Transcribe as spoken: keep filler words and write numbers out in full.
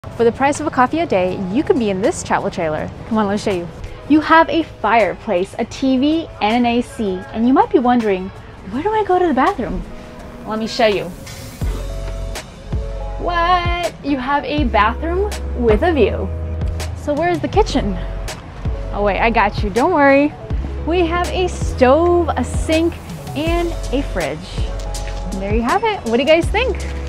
For the price of a coffee a day, you can be in this travel trailer. Come on, let me show you. You have a fireplace, a T V, and an A C. And you might be wondering, where do I go to the bathroom? Let me show you. What? You have a bathroom with a view. So where's the kitchen? Oh wait, I got you, don't worry. We have a stove, a sink, and a fridge. And there you have it. What do you guys think?